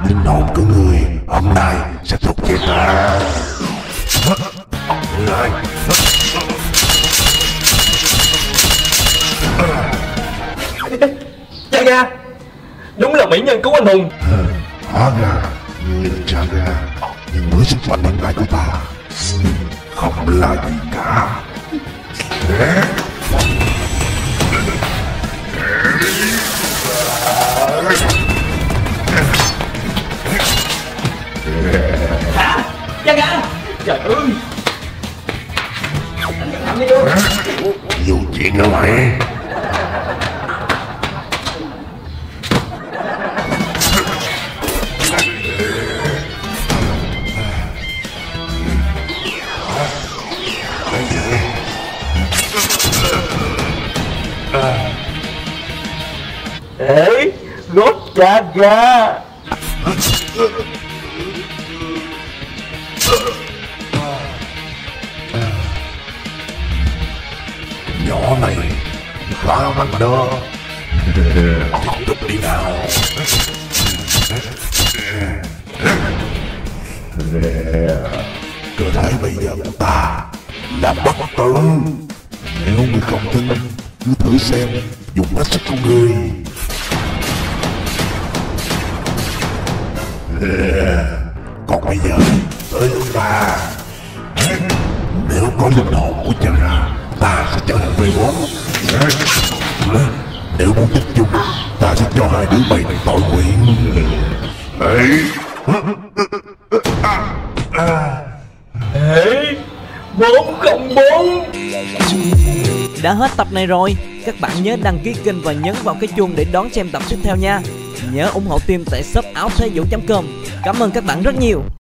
linh hồn của người hôm nay sẽ thuộc về ta. Lại Cha Ga, đúng là mỹ nhân cứu anh hùng. hóa ra người là cha ra, nhưng với sức mạnh hiện tại của ta không là gì cả. Cha Ga, trời ơi, anh cẩn thận đi luôn. Nhiều chuyện nữa mày. Ê, rốt Cha Ga. Nhỏ này khá mạnh đó. Tiếp tục đi nào. Cơ thể bây giờ của ta là bất tử. Nếu ngươi không tin, cứ thử xem, dùng hết sức của ngươi. Còn bây giờ tới lượt ta. Nếu có linh hồn của cha ra, ta sẽ trở thành V4. Nếu muốn tiếp chung, ta sẽ cho hai đứa mày này tội nguyện. Ê, 404. Đã hết tập này rồi, các bạn nhớ đăng ký kênh và nhấn vào cái chuông để đón xem tập tiếp theo nha. Nhớ ủng hộ team tại shop áo thế vũ.com. Cảm ơn các bạn rất nhiều.